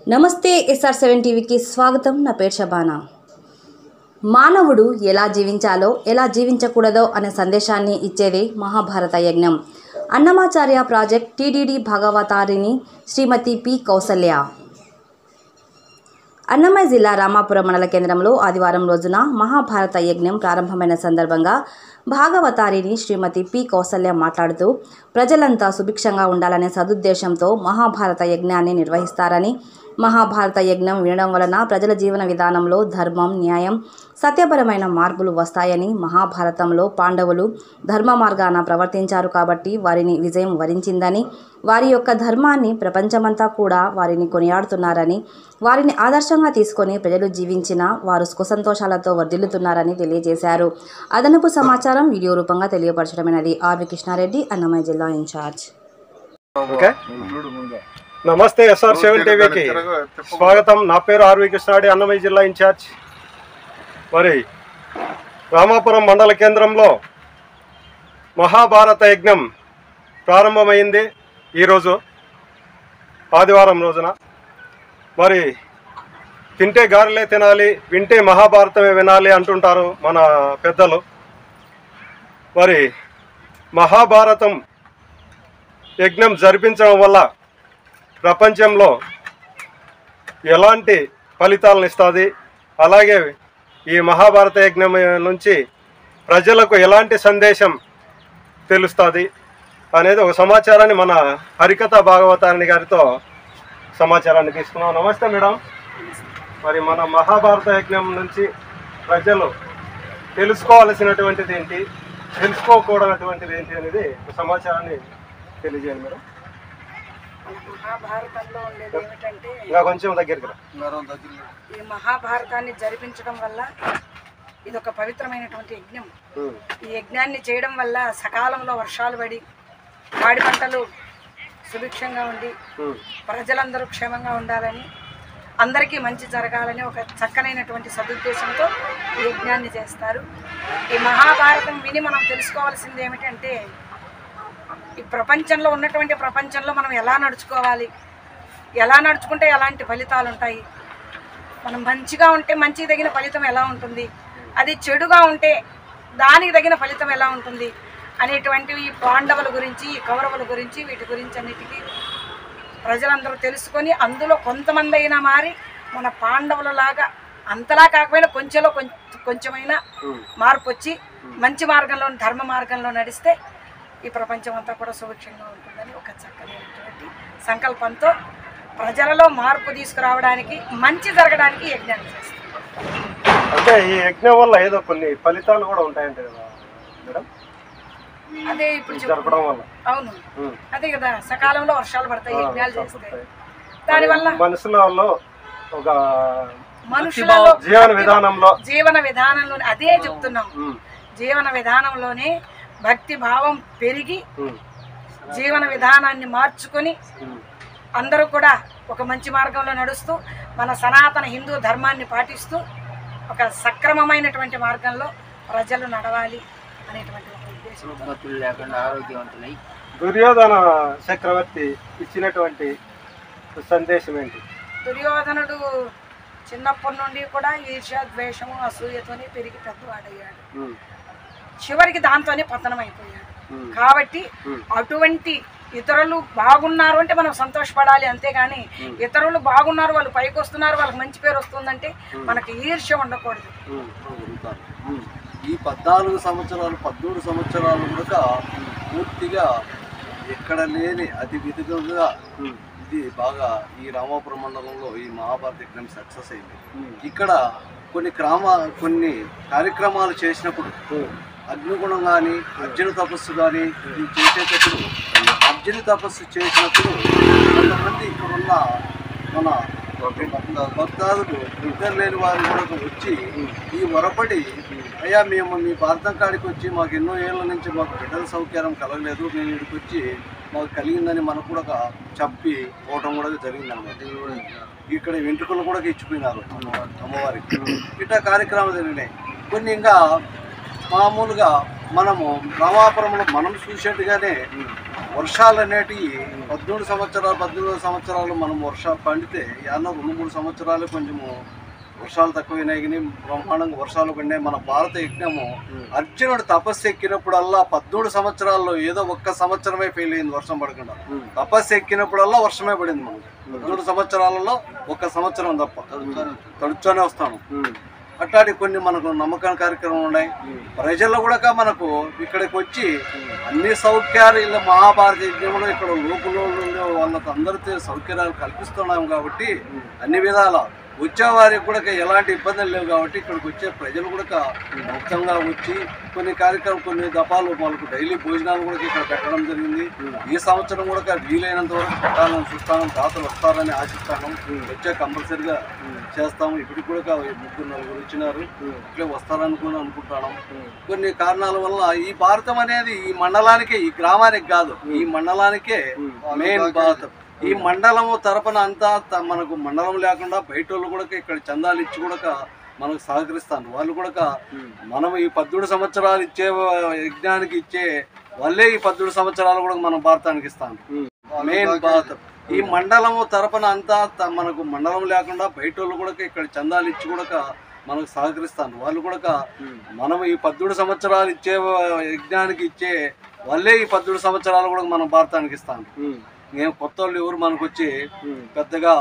నమస్తే SR7 టీవీకి స్వాగతం. నా పేరు శబానా. మానవుడు ఎలా జీవించాలో ఎలా జీవించకూడదో అనే సందేశాన్ని ఇచ్చేదే మహాభారత యజ్ఞం. అన్నమాచార్య ప్రాజెక్ట్ టీటీడీ భాగవతారిణి శ్రీమతి పి కౌసల్య. అన్నమయ్య జిల్లా రామాపురం మండల కేంద్రంలో ఆదివారం రోజున మహాభారత యజ్ఞం ప్రారంభమైన సందర్భంగా భాగవతారిణి శ్రీమతి పి కౌసల్య మాట్లాడుతూ ప్రజలంతా సుభిక్షంగా ఉండాలనే సదుద్దేశంతో మహాభారత యజ్ఞాన్ని నిర్వహిస్తారని, మహాభారత యజ్ఞం వినడం వలన ప్రజల జీవన విధానంలో ధర్మం, న్యాయం, సత్యపరమైన మార్పులు వస్తాయని, మహాభారతంలో పాండవులు ధర్మ మార్గాన ప్రవర్తించారు కాబట్టి వారిని విజయం వరించిందని, వారి యొక్క ధర్మాన్ని ప్రపంచమంతా కూడా వారిని కొనియాడుతున్నారని, వారిని ఆదర్శంగా తీసుకొని ప్రజలు జీవించిన వారు సుఖసంతోషాలతో వర్ధిల్లుతున్నారని తెలియజేశారు. అదనపు సమాచారం వీడియో రూపంగా తెలియపరచడమైనది. ఆర్వి కృష్ణారెడ్డి, అన్నమయ్య జిల్లా ఇన్ఛార్జ్. నమస్తే SR7 టీవీకి స్వాగతం. నా పేరు ఆర్వి కృష్ణారెడ్డి, అన్నమయ్య జిల్లా ఇన్ఛార్జ్. మరి రామాపురం మండల కేంద్రంలో మహాభారత యజ్ఞం ప్రారంభమైంది ఈరోజు ఆదివారం రోజున. మరి తింటే గారెలే తినాలి, వింటే మహాభారతమే వినాలి అంటుంటారు మన పెద్దలు. మరి మహాభారతం యజ్ఞం జరిపించడం వల్ల ప్రపంచంలో ఎలాంటి ఫలితాలను ఇస్తుంది, అలాగే ఈ మహాభారత యజ్ఞం నుంచి ప్రజలకు ఎలాంటి సందేశం తెలుస్తుంది అనేది ఒక సమాచారాన్ని మన హరికథ భాగవతారిణి గారితో సమాచారాన్ని తీసుకున్నాం. నమస్తే మేడం. మరి మన మహాభారత యజ్ఞం నుంచి ప్రజలు తెలుసుకోవాల్సినటువంటిది ఏంటి, తెలుసుకోకూడనటువంటిది ఏంటి అనేది సమాచారాన్ని తెలియజేయండి మేడం. మహాభారతంలో ఉండేది ఏమిటంటే, ఇంకా కొంచెం దగ్గరికి ఈ మహాభారతాన్ని జరిపించడం వల్ల ఇది ఒక పవిత్రమైనటువంటి యజ్ఞం. ఈ యజ్ఞాన్ని చేయడం వల్ల సకాలంలో వర్షాలు పడి పాడి పంటలు సుభిక్షంగా ఉండి ప్రజలందరూ క్షేమంగా ఉండాలని, అందరికీ మంచి జరగాలని ఒక చక్కనైనటువంటి సదుద్దేశంతో ఈ యజ్ఞాన్ని చేస్తారు. ఈ మహాభారతం విని మనం తెలుసుకోవాల్సింది ఏమిటంటే, ఈ ప్రపంచంలో ఉన్నటువంటి ప్రపంచంలో మనం ఎలా నడుచుకోవాలి, ఎలా నడుచుకుంటే ఎలాంటి ఫలితాలు ఉంటాయి, మనం మంచిగా ఉంటే మంచికి తగిన ఫలితం ఎలా ఉంటుంది, అది చెడుగా ఉంటే దానికి తగిన ఫలితం ఎలా ఉంటుంది అనేటువంటివి ఈ పాండవుల గురించి, ఈ కౌరవుల గురించి, వీటి గురించి అన్నిటికీ ప్రజలందరూ తెలుసుకొని అందులో కొంతమంది అయినా మారి మన పాండవులలాగా అంతలా కాకపోయినా కొంచెమైనా మార్పు వచ్చి మంచి మార్గంలో, ధర్మ మార్గంలో నడిస్తే ఈ ప్రపంచం అంతా కూడా సుభిక్షంగా ఉంటుందని ఒక చక్కనైనటువంటి సంకల్పంతో ప్రజలలో మార్పు తీసుకురావడానికి, మంచి జరగడానికి యజ్ఞాన్ని చేస్తారు. అంటే ఈ యజ్ఞం వల్ల ఏదో కొన్ని ఫలితాలు కూడా ఉంటాయంటే కదా మేడం? అదే ఇప్పుడు జరపడం వల్ల. అవును, అదే కదా, సకాలంలో వర్షాలు పడతాయి యజ్ఞాలు చేస్తే. దానివల్ల మనుషులలో ఒక మనుషులలో జీవన విధానంలోనే అదే చెప్తున్నాం, జీవన విధానంలోనే భక్తి భావం పెరిగి జీవన విధానాన్ని మార్చుకొని అందరూ కూడా ఒక మంచి మార్గంలో నడుస్తూ మన సనాతన హిందూ ధర్మాన్ని పాటిస్తూ ఒక సక్రమమైనటువంటి మార్గంలో ప్రజలు నడవాలి అనేటువంటి ఒక ఉద్దేశం. దుర్యోధన చక్రవర్తి ఇచ్చినటువంటి సందేశం ఏంటి? దుర్యోధనుడు చిన్నప్పటి నుండి కూడా ఈర్ష్య, ద్వేషము, అసూయతోనే పెరిగి పెద్దవాడయ్యాడు. చివరికి దాంతోనే పతనం అయిపోయాడు. కాబట్టి అటువంటి ఇతరులు బాగున్నారు అంటే మనం సంతోషపడాలి, అంతేగాని ఇతరులు బాగున్నారు, వాళ్ళు పైకి వస్తున్నారు, వాళ్ళకి మంచి పేరు వస్తుందంటే మనకి ఈర్ష్య ఉండకూడదు. ఈ 14 సంవత్సరాలు 13 సంవత్సరాలు కూడా పూర్తిగా ఎక్కడ లేని అతి విధంగా ఇది బాగా ఈ రామాపురం మండలంలో ఈ మహాభారత యజ్ఞం సక్సెస్ అయింది. ఇక్కడ కొన్ని కార్యక్రమాలు చేసినప్పుడు అగ్నిగుణం కానీ, అర్జున తపస్సు కానీ ఇది చేసేటప్పుడు, అర్జున తపస్సు చేసినప్పుడు కొంతమంది ఇక్కడున్న మన భక్తాదులు నిద్ర లేని వారు కూడా వచ్చి ఈ వరపడి, అయ్యా మేము మీ భారతం కాడికి వచ్చి మాకు ఎన్నో ఏళ్ళ నుంచి మాకు బిడ్డల సౌకర్యం కలగలేదు, మేము ఇక్కడికి వచ్చి మాకు కలిగిందని మనకు కూడా చెప్పి పోవటం కూడా జరిగిందన్నమాట. ఇక్కడ వెంట్రుకలు కూడా ఇచ్చిపోయినారు అమ్మవారికి. ఇట్లా కార్యక్రమాలు జరిగినాయి. కొన్ని ఇంకా మామూలుగా మనము రామాపురంలో మనం చూసేట్టుగానే వర్షాలు అనేటివి 18 సంవత్సరాలు మనం వర్షాలు పండితే యాన్న 2-3 సంవత్సరాలు కొంచెము వర్షాలు తక్కువైనాయి కానీ బ్రహ్మాండంగా వర్షాలు పడినాయి. మన భారత యజ్ఞము అర్జునుడు తపస్సు ఎక్కినప్పుడల్లా 13 సంవత్సరాల్లో ఏదో ఒక్క సంవత్సరమే ఫెయిల్ అయింది వర్షం పడకుండా. తపస్సు ఎక్కినప్పుడల్లా వర్షమే పడింది. మనం 13 సంవత్సరాలలో ఒక్క సంవత్సరం తప్ప తడుచునే వస్తాను. అట్లాంటి కొన్ని మనకు నమ్మకం కార్యక్రమాలు ఉన్నాయి. ప్రజల్లో కూడా మనకు ఇక్కడికి వచ్చి అన్ని సౌకర్యాలు ఇలా మహాభారత యజ్ఞంలో ఇక్కడ లోకులో ఉండే వాళ్ళకి అందరితో సౌకర్యాలు కల్పిస్తున్నాం కాబట్టి అన్ని విధాల వచ్చేవారికి కూడా ఎలాంటి ఇబ్బందులు లేవు కాబట్టి ఇక్కడికి వచ్చే ప్రజలు కూడా మొత్తంగా వచ్చి కొన్ని కార్యక్రమం కొన్ని దఫాలు వాళ్ళకు డైలీ భోజనాలు కూడా ఇక్కడ పెట్టడం జరిగింది. ఈ సంవత్సరం కూడా వీలైనంత వరకు పెట్టాలని చూస్తాను. దాతలు వస్తారని ఆశిస్తాను. వచ్చే కంపల్సరిగా చేస్తాము. ఇప్పటికి కూడా 3-4 వచ్చినారు. ఇట్లే వస్తారనుకుని అనుకుంటాను. కొన్ని కారణాల వల్ల ఈ భారతం అనేది ఈ మండలానికే ఈ గ్రామానికి కాదు ఈ మండలానికే మెయిన్ భారతం. ఈ మండలము తరపున అంతా మనకు మండలం లేకుండా బయట వాళ్ళు కూడా ఇక్కడ చందాలు ఇచ్చి కూడా మనకు సహకరిస్తాను. వాళ్ళు కూడా మనం ఈ 17 సంవత్సరాలు ఇచ్చే యజ్ఞానికి ఇచ్చే వాళ్ళే ఈ 17 సంవత్సరాలు కూడా మనం భారతానికి ఇస్తాను. మెయిన్ భారతం ఈ మండలము తరపున అంతా మనకు మండలం లేకుండా బయట వాళ్ళు కూడా ఇక్కడ చందాలు ఇచ్చి కూడా మనకు సహకరిస్తాను. వాళ్ళు కూడా మనం ఈ 17 సంవత్సరాలు ఇచ్చే యజ్ఞానికి ఇచ్చే వాళ్ళే ఈ 17 సంవత్సరాలు కూడా మనం భారతానికి ఇస్తాను. మేము కొత్త వాళ్ళు ఎవరు మనకు వచ్చి పెద్దగా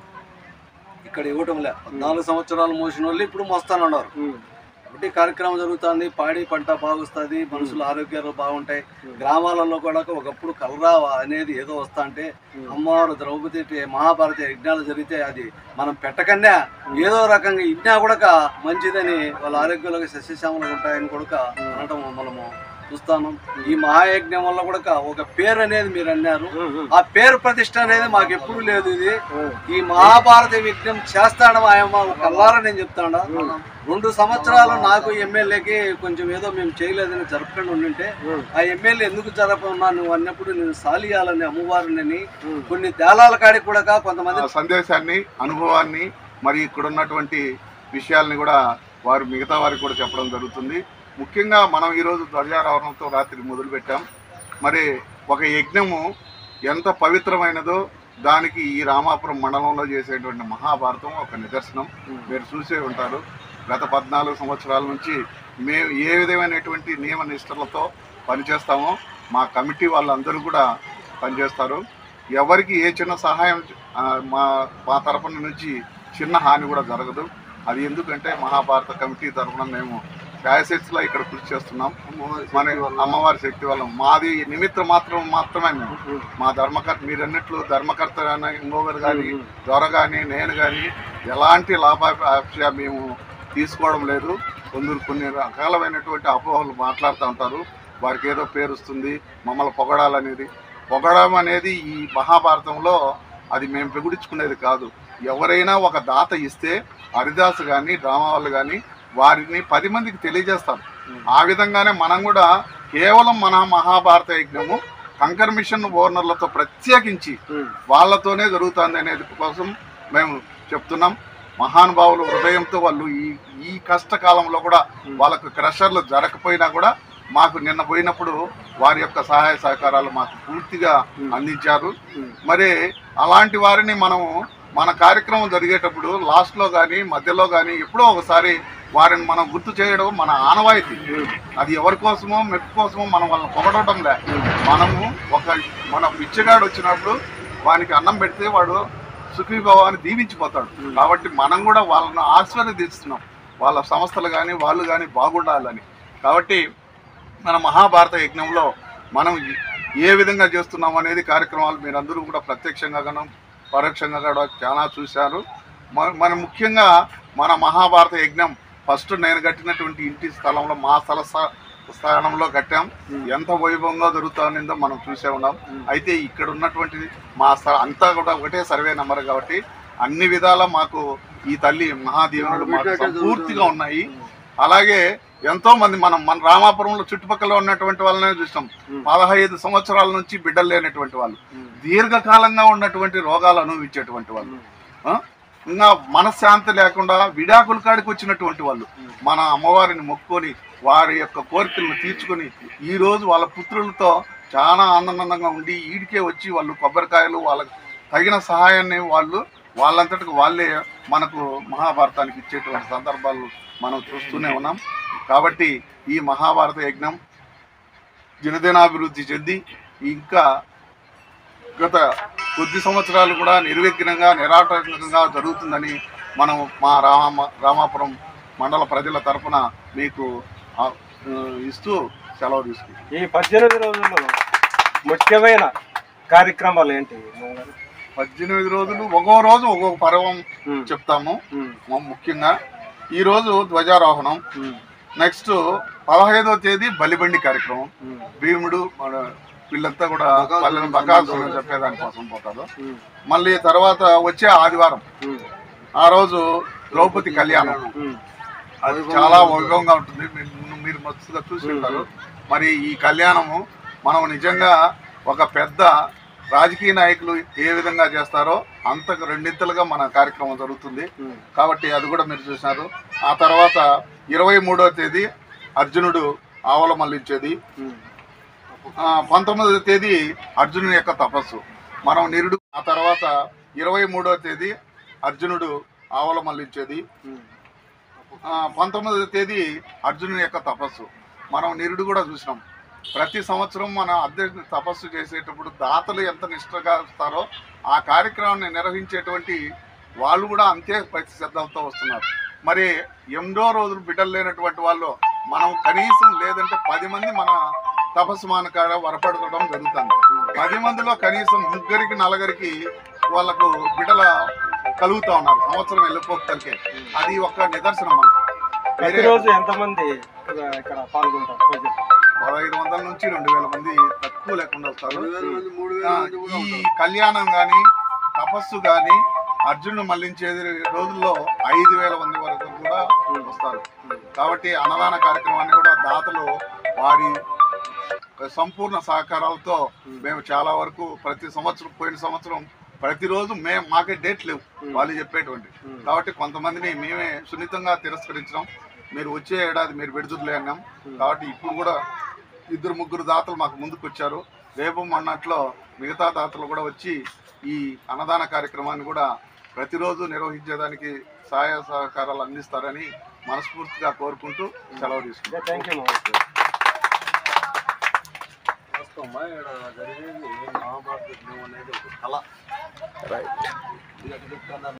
ఇక్కడ ఇవ్వటం లే. 14 సంవత్సరాలు మోసిన వాళ్ళు ఇప్పుడు మోస్తానన్నారు. కాబట్టి కార్యక్రమం జరుగుతుంది. పాడి పంట బాగుస్తుంది. మనుషుల ఆరోగ్యాలు బాగుంటాయి. గ్రామాలలో కూడా ఒకప్పుడు కలరా అనేది ఏదో వస్తా అంటే అమ్మవారు ద్రౌపది మహాభారత యజ్ఞాలు జరిగితే అది మనం పెట్టకన్నా ఏదో రకంగా ఇన్నా కూడా మంచిదని వాళ్ళ ఆరోగ్యాలకు సస్యశ్యామలు ఉంటాయని కూడా అనటం మనము చూస్తాను. ఈ మహాయజ్ఞం వల్ల కూడా ఒక పేరు అనేది మీరు అన్నారు. ఆ పేరు ప్రతిష్ట అనేది మాకు ఎప్పుడు లేదు. ఇది ఈ మహాభారత యజ్ఞం చేస్తాడు ఆయమ్మ కల్లారా నేను చెప్తాను. 2 సంవత్సరాలు నాకు ఎమ్మెల్యేకి కొంచెం ఏదో మేము చేయలేదని జరపకుండా ఉండింటే ఆ ఎమ్మెల్యే ఎందుకు జరపన్నా నువ్వు అన్నప్పుడు నేను సాలియాలని అమ్మవారిని కొన్ని దేవాలయాల కాడికి కూడా కొంతమంది సందేశాన్ని అనుభవాన్ని మరి ఇక్కడ ఉన్నటువంటి విషయాల్ని కూడా వారు మిగతా వారికి కూడా చెప్పడం జరుగుతుంది. ముఖ్యంగా మనం ఈరోజు ధ్వజారోహణంతో రాత్రి మొదలుపెట్టాం. మరి ఒక యజ్ఞము ఎంత పవిత్రమైనదో దానికి ఈ రామాపురం మండలంలో చేసేటువంటి మహాభారతం ఒక నిదర్శనం. మీరు చూసే ఉంటారు. గత 14 సంవత్సరాల నుంచి మేము ఏ విధమైనటువంటి నియమ నిష్టలతో పనిచేస్తామో మా కమిటీ వాళ్ళందరూ కూడా పనిచేస్తారు. ఎవరికి ఏ చిన్న సహాయం మా తరపున నుంచి చిన్న హాని కూడా జరగదు. అది ఎందుకంటే మహాభారత కమిటీ తరఫున మేము శాయశక్తిలో ఇక్కడ కృషి చేస్తున్నాం. మన అమ్మవారి శక్తి వల్ల మాది నిమిత్తం మాత్రమే మేము మా ధర్మకర్త మీరు అన్నట్లు ధర్మకర్త కానీ ఇంకొకరు కానీ దొర కానీ నేను కానీ ఎలాంటి లాభాపేక్ష మేము తీసుకోవడం లేదు. కొన్ని రకాలమైనటువంటి అపోహలు మాట్లాడుతూ ఉంటారు. వారికి ఏదో పేరు వస్తుంది మమ్మల్ని పొగడడం అనేది ఈ మహాభారతంలో అది మేము పెగుడించుకునేది కాదు. ఎవరైనా ఒక దాత ఇస్తే హరిదాసు కానీ డ్రామా వాళ్ళు కానీ వారిని 10 మందికి తెలియజేస్తారు. ఆ విధంగానే మనం కూడా కేవలం మన మహాభారత యజ్ఞము కంకర్ మిషన్ ఓనర్లతో ప్రత్యేకించి వాళ్ళతోనే జరుగుతుంది అనేది కోసం మేము చెప్తున్నాం. మహానుభావులు హృదయంతో వాళ్ళు ఈ కష్టకాలంలో కూడా వాళ్ళకు క్రషర్లు జరగకపోయినా కూడా మాకు నిన్న పోయినప్పుడు వారి యొక్క సహాయ సహకారాలు మాకు పూర్తిగా అందించారు. మరి అలాంటి వారిని మనము మన కార్యక్రమం జరిగేటప్పుడు లాస్ట్లో కానీ మధ్యలో కానీ ఎప్పుడో ఒకసారి వారిని మనం గుర్తు చేయడం మన ఆనవాయితీ. అది ఎవరి కోసమో మెప్పు కోసమో మనం వాళ్ళని పొగడటం లే. మనము మన పిచ్చగాడు వచ్చినప్పుడు వానికి అన్నం పెడితే వాడు సుఖీభావాన్ని దీవించిపోతాడు. కాబట్టి మనం కూడా వాళ్ళని ఆశీర్వదిస్తున్నాం. వాళ్ళ సంస్థలు కానీ వాళ్ళు కానీ బాగుండాలని. కాబట్టి మన మహాభారత యజ్ఞంలో మనం ఏ విధంగా చేస్తున్నాం అనేది కార్యక్రమాలు మీరందరూ కూడా ప్రత్యక్షంగా కానీ పరోక్షంగా కూడా చాలా చూశారు. మన ముఖ్యంగా మన మహాభారత యజ్ఞం ఫస్ట్ నేను కట్టినటువంటి ఇంటి స్థలంలో మా స్థానంలో కట్టాం. ఎంత వైభవంగా జరుగుతుందో మనం చూసే ఉన్నాం. అయితే ఇక్కడ ఉన్నటువంటి మా అంతా కూడా ఒకటే సర్వే నెంబర్ కాబట్టి అన్ని విధాల మాకు ఈ తల్లి మహాదేవుడు మాకు పూర్తిగా ఉన్నాయి. అలాగే ఎంతో మంది మన రామాపురంలో చుట్టుపక్కల ఉన్నటువంటి వాళ్ళనే చూసాం. 15 సంవత్సరాల నుంచి బిడ్డలు లేనటువంటి వాళ్ళు, దీర్ఘకాలంగా ఉన్నటువంటి రోగాలు అనుభవించేటువంటి వాళ్ళు, ఇంకా మనశ్శాంతి లేకుండా విడాకుల కాడికి వచ్చినటువంటి వాళ్ళు మన అమ్మవారిని మొక్కుకొని వారి యొక్క కోరికలను తీర్చుకొని ఈరోజు వాళ్ళ పుత్రులతో చాలా ఆనందంగా ఉండి ఈడికే వచ్చి వాళ్ళు కొబ్బరికాయలు వాళ్ళకి తగిన సహాయాన్ని వాళ్ళంతటికి వాళ్ళే మనకు మహాభారతానికి ఇచ్చేటువంటి సందర్భాలు మనం చూస్తూనే ఉన్నాం. కాబట్టి ఈ మహాభారత యజ్ఞం దినదినాభివృద్ధి చెంది ఇంకా గత కొద్ది సంవత్సరాలు కూడా నిర్విఘ్నంగా నిరాటంకంగా జరుగుతుందని మనం మా రామాపురం మండల ప్రజల తరఫున మీకు ఇస్తూ సెలవు తీసుకుంటాం. ఈ 18 రోజుల్లో ముఖ్యమైన కార్యక్రమాలు ఏంటి? 18 రోజులు ఒక్కో రోజు ఒక్కొక్క పర్వం చెప్తాము. ముఖ్యంగా ఈరోజు ధ్వజారోహణం, నెక్స్ట్ 15వ తేదీ బలిబండి కార్యక్రమం. భీముడు వీళ్ళంతా కూడా పల్లెని బకాసులు చెప్పేదానికోసం పోతారు. మళ్ళీ తర్వాత వచ్చే ఆదివారం ఆ రోజు ద్రౌపది కళ్యాణం, అది చాలా వైభవంగా ఉంటుంది. మీరు మస్తుగా చూసి ఉంటారు. మరి ఈ కళ్యాణము మనం నిజంగా ఒక పెద్ద రాజకీయ నాయకులు ఏ విధంగా చేస్తారో అంతకు రెండింతలుగా మన కార్యక్రమం జరుగుతుంది. కాబట్టి అది కూడా మీరు చూసినారు. ఆ తర్వాత 23వ తేదీ అర్జునుడు ఆవల మళ్ళించేది, 19వ తేదీ అర్జునుని యొక్క తపస్సు మనం నిరుడు. ఆ తర్వాత 23వ తేదీ అర్జునుడు ఆవల మళ్ళించేది, 19వ తేదీ అర్జునుని యొక్క తపస్సు మనం నిరుడు కూడా చూసినాం. ప్రతి సంవత్సరం మన అధ్యక్షుని తపస్సు చేసేటప్పుడు దాతలు ఎంత నిష్ఠగా వస్తారో ఆ కార్యక్రమాన్ని నిర్వహించేటువంటి వాళ్ళు కూడా అంతే ప్రతిశ్రద్ధలతో వస్తున్నారు. మరి 8 రోజులు బిడ్డలు లేనటువంటి వాళ్ళు మనం కనీసం లేదంటే 10 మంది మన తపస్సు మానకాడ వరపడటం జరుగుతుంది. 10 మందిలో కనీసం 3 4 వాళ్ళకు బిడ్డల కలుగుతూ ఉన్నారు సంవత్సరం వెళ్ళిపోతే. అది ఒక నిదర్శనం. మనకు ప్రతిరోజు ఎంతమంది ఇక్కడ పాల్గొంటారు? 1500 నుంచి 2000 మంది తక్కువ లేకుండా వస్తారు. ఈ కళ్యాణం కానీ తపస్సు కానీ అర్జునుడు మళ్లించే రోజుల్లో 5000 మంది వరకు కూడా వస్తారు. కాబట్టి అన్నదాన కార్యక్రమాన్ని కూడా దాతలు వారి సంపూర్ణ సహకారాలతో మేము చాలా వరకు ప్రతి సంవత్సరం పోయిన సంవత్సరం ప్రతిరోజు మాకే డేట్ లేవు వాళ్ళు చెప్పేటువంటి. కాబట్టి కొంతమందిని మేమే సున్నితంగా తిరస్కరించాం. మీరు వచ్చే ఏడాది మీరు పెడుతులే అన్నాం. కాబట్టి ఇప్పుడు కూడా 2-3 దాతలు మాకు ముందుకు వచ్చారు. రేపు మొన్నట్లో మిగతా దాతలు కూడా వచ్చి ఈ అన్నదాన కార్యక్రమాన్ని కూడా ప్రతిరోజు నిర్వహించేదానికి సహాయ సహకారాలు అందిస్తారని మనస్ఫూర్తిగా కోరుకుంటూ సెలవు తీసుకుంటాం. Thank you. జరిగేది మహాభారత యజ్ఞం అనేది ఒక కళ.